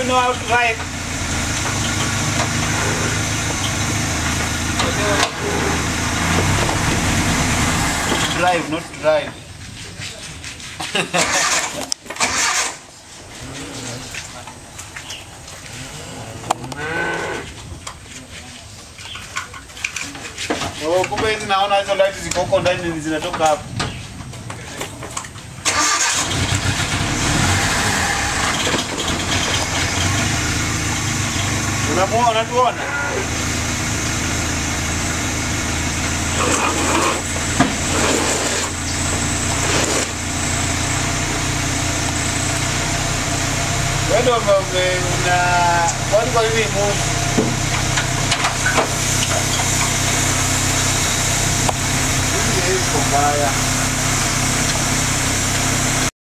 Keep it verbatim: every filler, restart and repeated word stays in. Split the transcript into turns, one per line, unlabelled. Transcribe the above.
you know how to drive? Drive, not drive. Oh, kumbe hizi naona hizo light ziko huko ndani zinatoka hapo. Unamuona, unatuona? Wewe una kwani kwa nini Mungu? Hii ni mbaya.